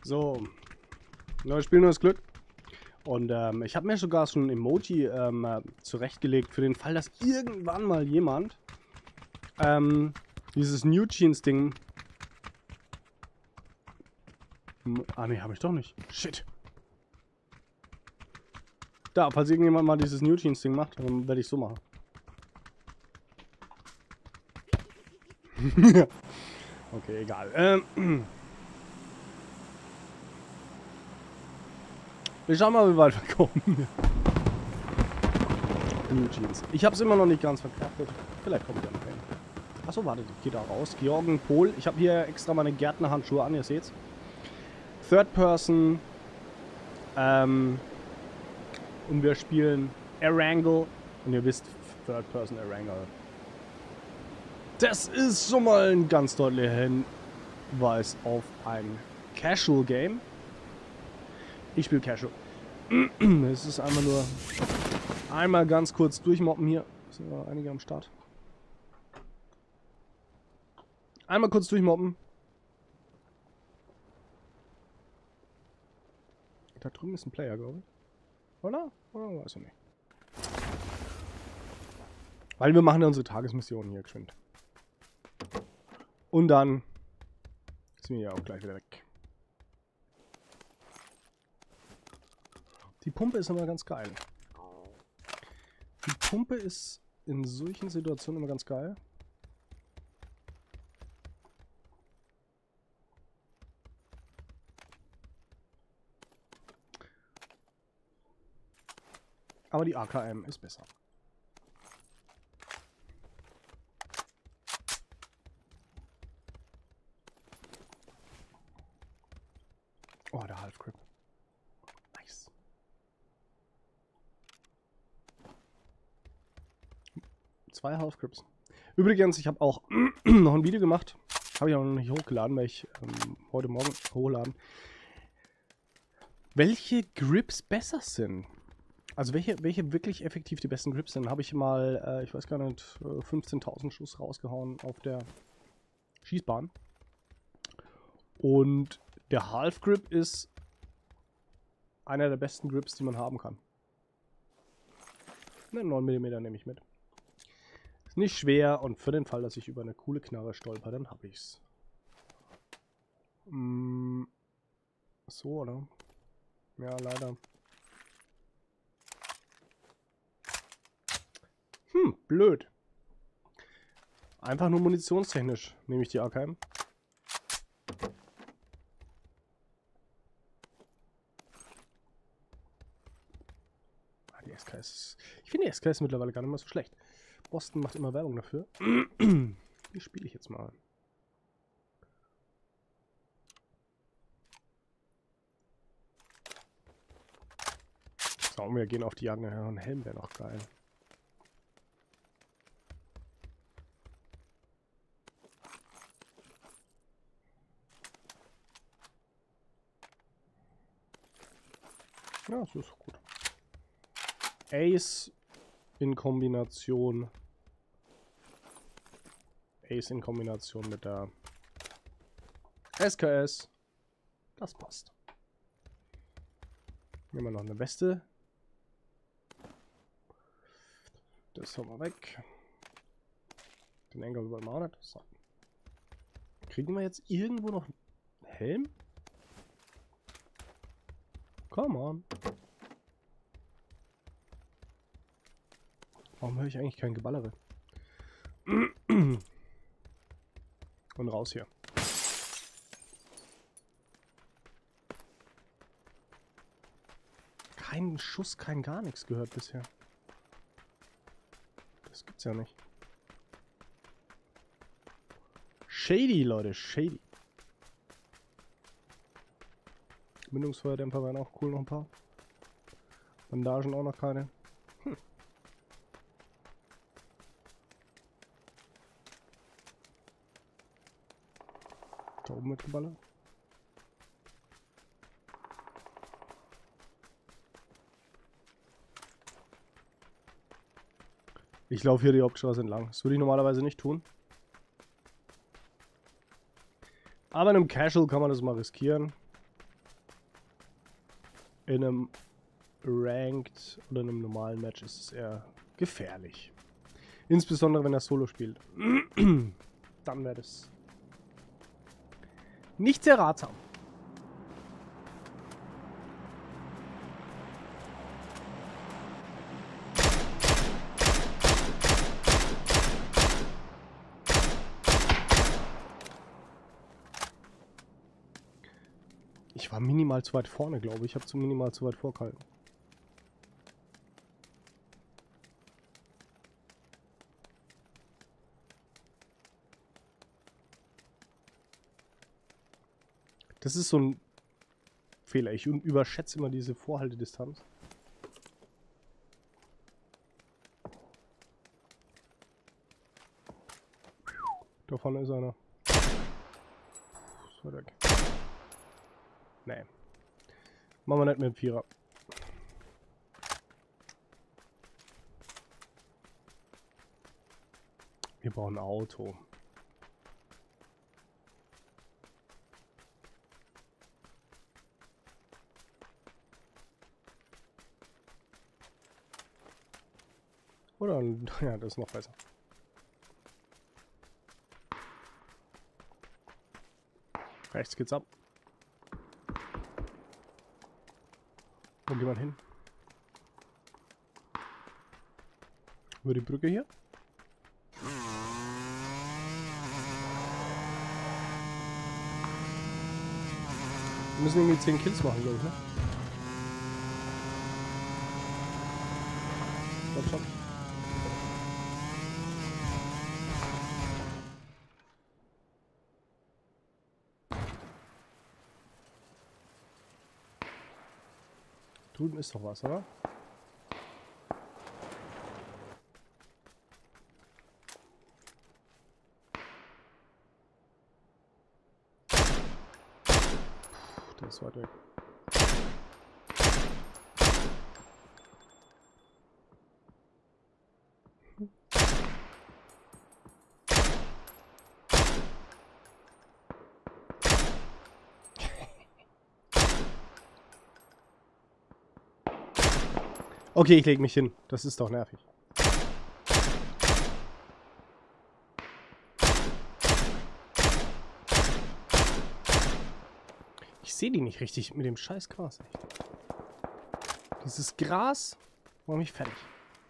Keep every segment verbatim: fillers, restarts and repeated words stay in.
So. Neues Spiel, neues Glück. Und ähm, ich habe mir sogar so ein Emoji ähm, äh, zurechtgelegt für den Fall, dass irgendwann mal jemand ähm, dieses New Jeans Ding... Ah ne, habe ich doch nicht. Shit. Da, falls irgendjemand mal dieses New Jeans Ding macht, dann werde ich so machen. Okay, egal. Ähm, wir schauen mal, wie weit wir kommen. New Jeans. Ich habe es immer noch nicht ganz verkraftet. Vielleicht kommt ja noch hin. Achso, warte, ich gehe da raus. Georgen Pohl. Ich habe hier extra meine Gärtnerhandschuhe an, ihr seht's. Third Person. Ähm, und wir spielen Erangel. Und ihr wisst, Third Person Erangel. Das ist schon mal ein ganz deutlicher Hinweis auf ein Casual Game. Ich spiele Casual. Es ist einfach nur einmal ganz kurz durchmoppen hier. Sind ja einige am Start. Einmal kurz durchmoppen. Da drüben ist ein Player, glaube ich. Oder? Oder weiß ich nicht. Weil wir machen ja unsere Tagesmission hier geschwind. Und dann sind wir ja auch gleich wieder weg. Die Pumpe ist immer ganz geil. Die Pumpe ist in solchen Situationen immer ganz geil. Aber die A K M ist besser. Oh, der Half Grip. Nice. Zwei Half Grips. Übrigens, ich habe auch noch ein Video gemacht. Habe ich auch noch nicht hochgeladen, weil ich ähm, heute Morgen hochladen. Welche Grips besser sind? Also welche, welche wirklich effektiv die besten Grips sind, habe ich mal, äh, ich weiß gar nicht, fünfzehntausend Schuss rausgehauen auf der Schießbahn. Und der Half Grip ist einer der besten Grips, die man haben kann. Ne, neun Millimeter nehme ich mit. Ist nicht schwer und für den Fall, dass ich über eine coole Knarre stolper, dann habe ich's. Mm, so, oder? Ja, leider. Hm, blöd. Einfach nur munitionstechnisch nehme ich die A K M. Ah, die S K S. Ich finde die S K S mittlerweile gar nicht mehr so schlecht. Boston macht immer Werbung dafür. Die spiele ich jetzt mal. So, und wir gehen auf die Jagd. Ja, ein Helm wäre noch geil. Ja, das ist gut. Ace in Kombination. Ace in Kombination mit der S K S. Das passt. Nehmen wir noch eine Weste. Das haben wir weg. Den Engel wollen wir auch nicht. So. Kriegen wir jetzt irgendwo noch einen Helm? Come on. Warum höre ich eigentlich kein Geballere? Und raus hier. Kein Schuss, kein gar nichts gehört bisher. Das gibt's ja nicht. Shady, Leute, shady. Mündungsfeuerdämpfer wären auch cool, noch ein paar. Bandagen auch noch keine. Hm. Da oben wird geballert. Ich laufe hier die Hauptstraße entlang. Das würde ich normalerweise nicht tun. Aber in einem Casual kann man das mal riskieren. In einem Ranked oder in einem normalen Match ist es eher gefährlich. Insbesondere wenn er Solo spielt. Dann wäre das nicht sehr ratsam. Ich war minimal zu weit vorne, glaube ich. Ich habe zu minimal zu weit vorgehalten. Das ist so ein Fehler. Ich überschätze immer diese Vorhaltedistanz. Da vorne ist einer. So, weg. Nee. Machen wir nicht mit dem Vierer. Wir brauchen ein Auto. Oder ein, ja, das ist noch besser. Rechts geht's ab. Wo geht man hin? Über die Brücke hier? Wir müssen irgendwie zehn Kills machen, glaube ich, ne? Ich glaube schon. Drüben ist doch was, oder? Puh, der ist weit weg. Okay, ich lege mich hin. Das ist doch nervig. Ich sehe die nicht richtig mit dem scheiß Gras, echt. Dieses Gras macht mich fertig.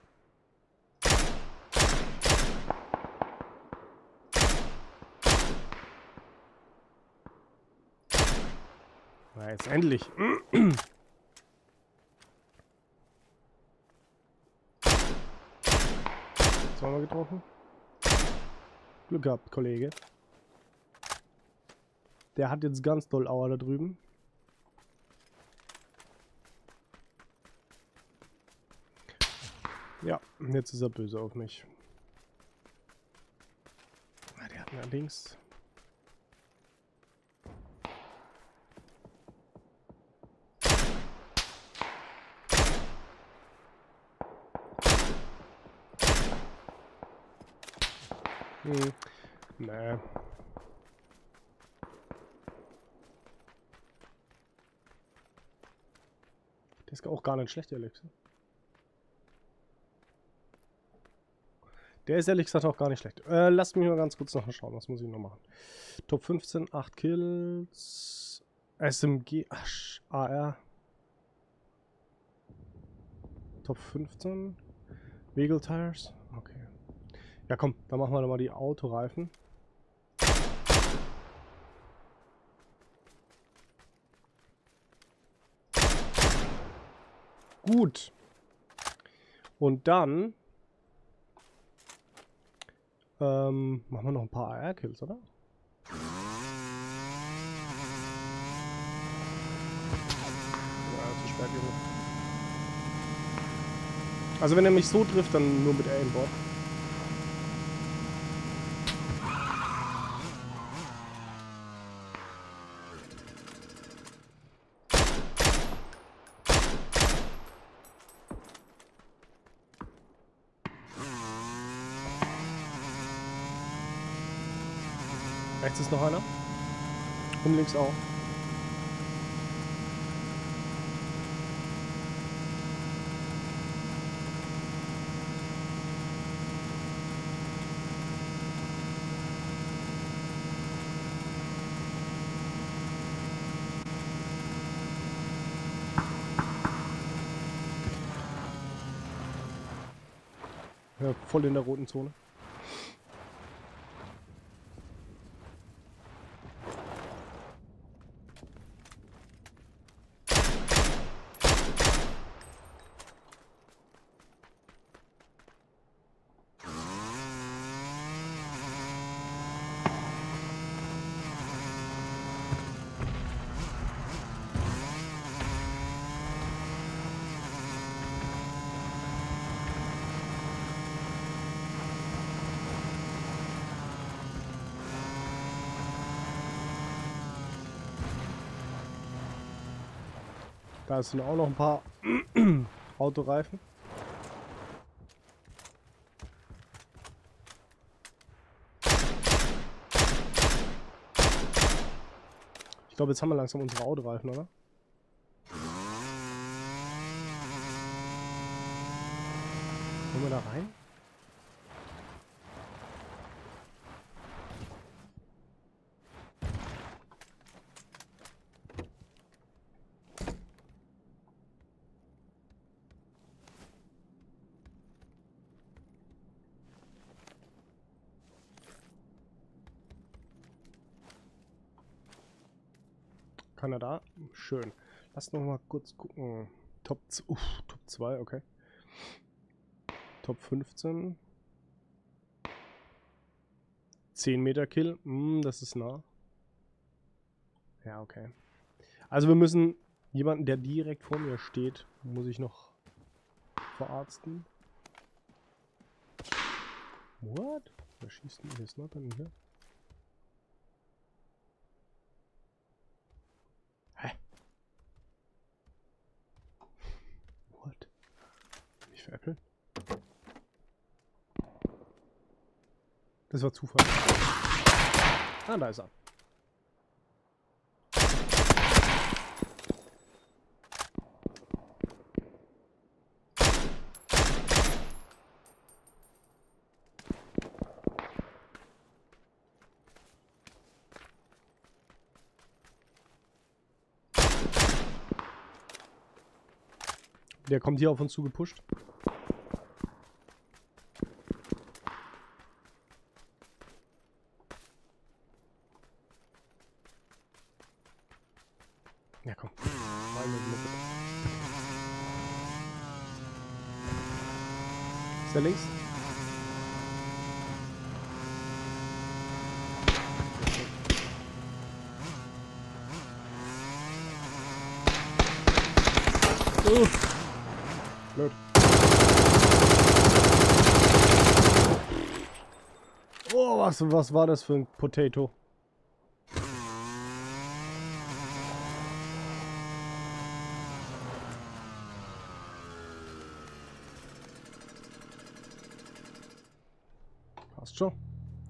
Na, jetzt endlich. Zweimal getroffen. Glück gehabt, Kollege. Der hat jetzt ganz doll Aua da drüben. Ja, jetzt ist er böse auf mich. Ah, der hat mir links. Hm, nee. Der ist auch gar nicht schlecht, ehrlich gesagt. Der ist ehrlich gesagt auch gar nicht schlecht. Äh, lasst mich mal ganz kurz noch schauen, was muss ich noch machen. Top fünfzehn, acht Kills. S M G, ach, A R. Top fünfzehn. Wegel Tires. Okay. Ja komm, dann machen wir doch mal die Autoreifen. Gut. Und dann ähm, machen wir noch ein paar A R-Kills, oder? Ja, zu spät, Junge. Also wenn er mich so trifft, dann nur mit Aimbot. Rechts ist noch einer. Und links auch. Ja, voll in der roten Zone. Da sind auch noch ein paar Autoreifen. Ich glaube, jetzt haben wir langsam unsere Autoreifen, oder? Kommen wir da rein? Kanada. Schön. Lass noch mal kurz gucken. Top, uff, Top zwei, okay. Top fünfzehn. zehn Meter Kill. Hm, das ist nah. Ja, okay. Also wir müssen jemanden, der direkt vor mir steht, muss ich noch verarzten. What? Wer schießt denn hier? Sniper denn hier? Hä? What? Ich veräppeln? Das war Zufall. Ah, da ist er. Der kommt hier auf uns zu gepusht. Ja, komm. Ist der links? Uh. Blöd. Oh, was, was war das für ein Potato? Passt schon.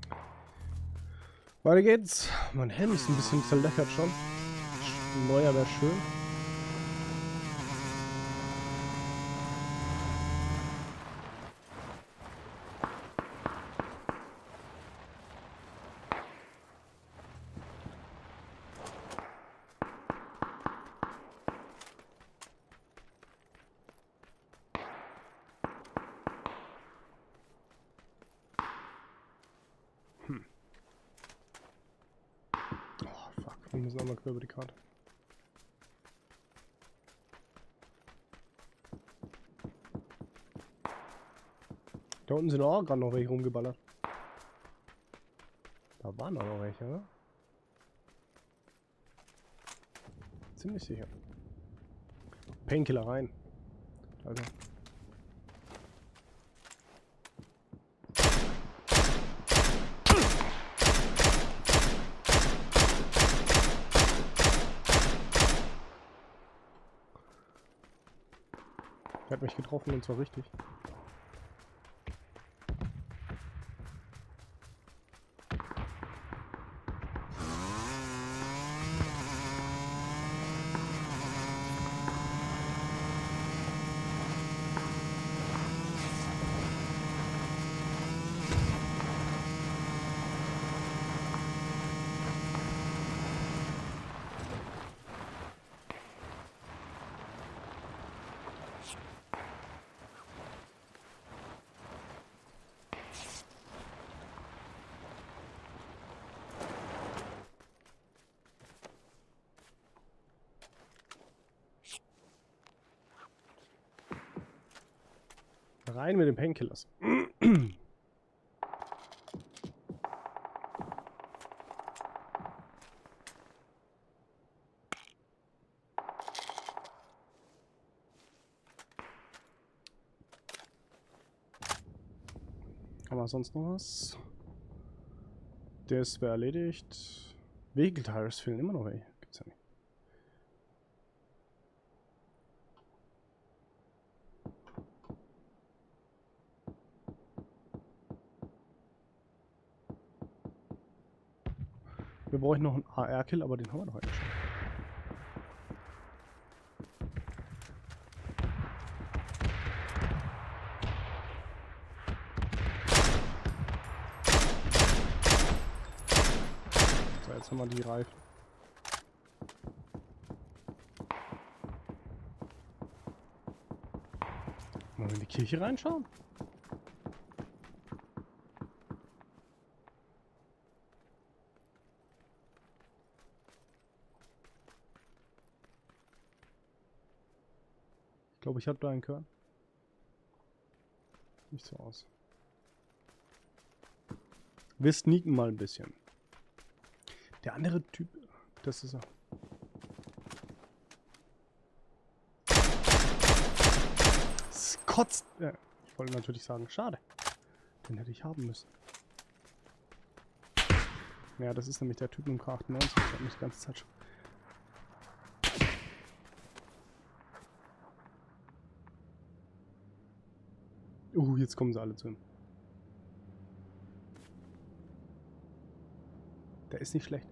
Weiter geht's. Mein Helm ist ein bisschen zerlöchert schon. Ein neuer wäre schön. Hm. Oh, fuck. Wir müssen einmal quer über die Karte. Da unten sind auch gerade noch welche rumgeballert. Da waren auch noch welche, oder? Ziemlich sicher. Painkiller rein. Also. Er hat mich getroffen und zwar richtig. Rein mit den Painkillers. Haben wir sonst noch was? Das wäre erledigt. Vehicle Tires fehlen immer noch, ey. Gibt's ja nicht. Wir brauchen noch einen A R-Kill, aber den haben wir doch eigentlich schon. So, jetzt haben wir die Reifen. Wollen wir in die Kirche reinschauen? Ich glaube, ich habe da einen Körn. Nicht so aus. Wir sneaken mal ein bisschen. Der andere Typ, das ist er. Es kotzt. Ja, ich wollte natürlich sagen, schade. Den hätte ich haben müssen. Ja, das ist nämlich der Typ im K achtundneunzig. Ich habe mich die ganze Zeit schon. Uh, jetzt kommen sie alle zu ihm. Der ist nicht schlecht.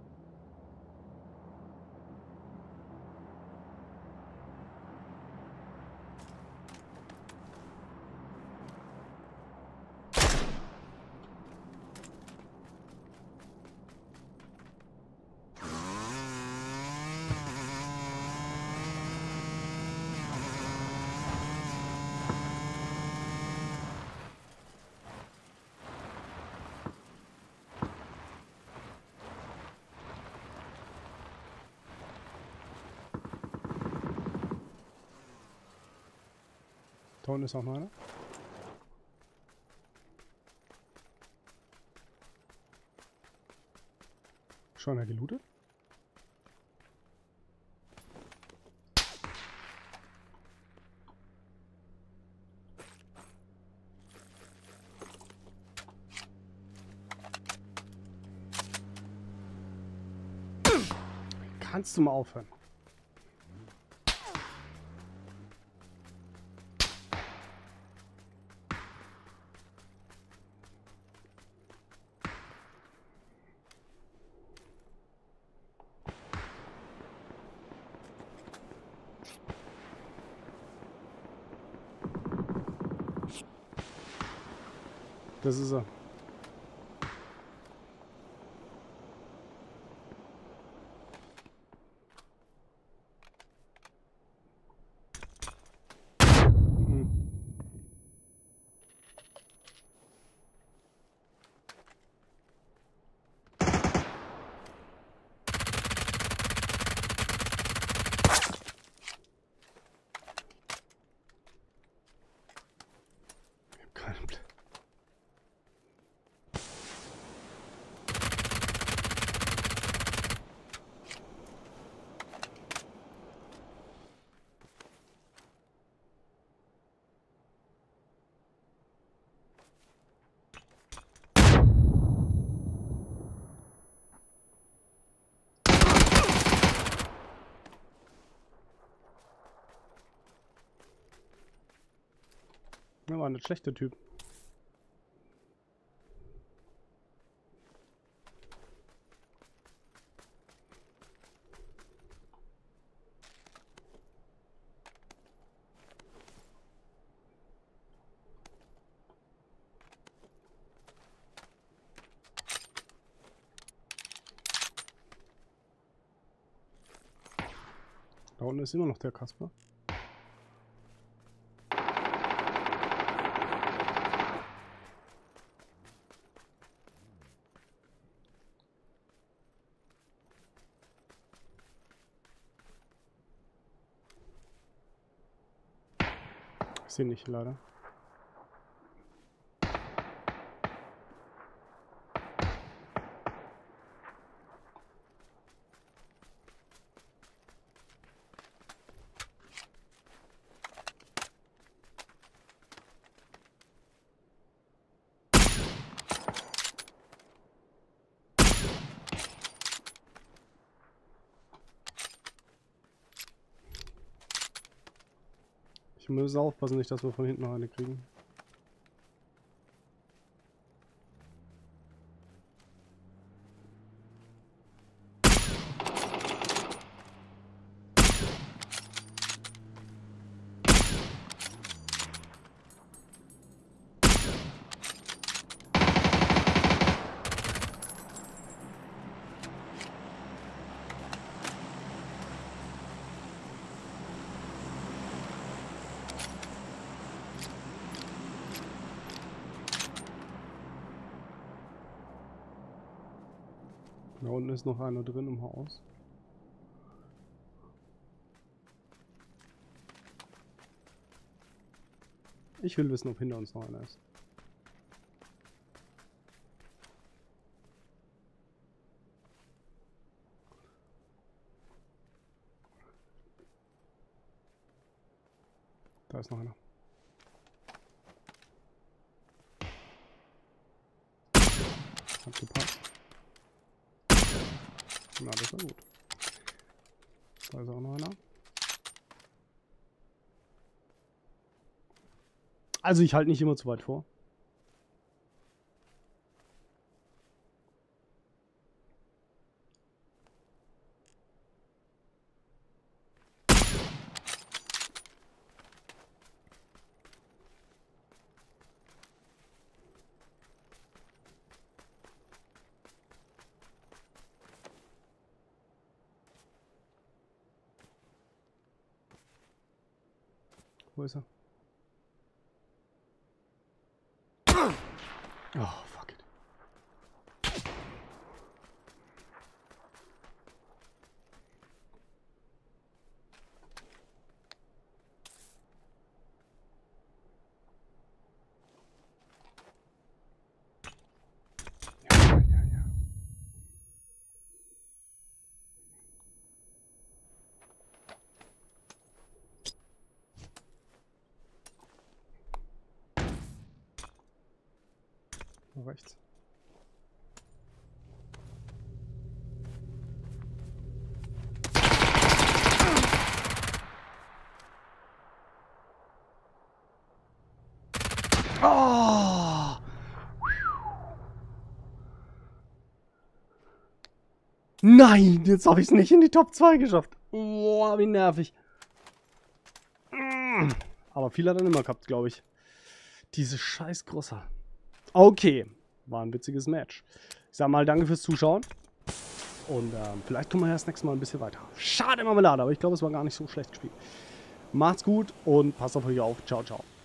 Da unten ist auch noch einer. Schon einer gelootet? Kannst du mal aufhören? Das ist er. Mhm. Ich hab keinen Blick. Ja, war ein schlechter Typ. Da unten ist immer noch der Kasper. Ich sehe nicht, leider. Ich muss aufpassen, nicht, dass wir von hinten noch eine kriegen. Da unten ist noch einer drin im Haus. Ich will wissen, ob hinter uns noch einer ist. Da ist noch einer. Hat gepasst. Na, das war gut. Da ist auch noch einer. Also ich halte nicht immer zu weit vor. Wo ist er? Oh, fuck it. Ja, ja, ja. Rechts. Oh! Nein, jetzt habe ich es nicht in die Top zwei geschafft. Boah, wie nervig. Aber viel hat er immer gehabt, glaube ich. Diese scheiß Grosser. Okay, war ein witziges Match. Ich sag mal, danke fürs Zuschauen. Und ähm, vielleicht kommen wir ja das nächste Mal ein bisschen weiter. Schade Marmelade, aber ich glaube, es war gar nicht so schlecht gespielt. Macht's gut und passt auf euch auf. Ciao, ciao.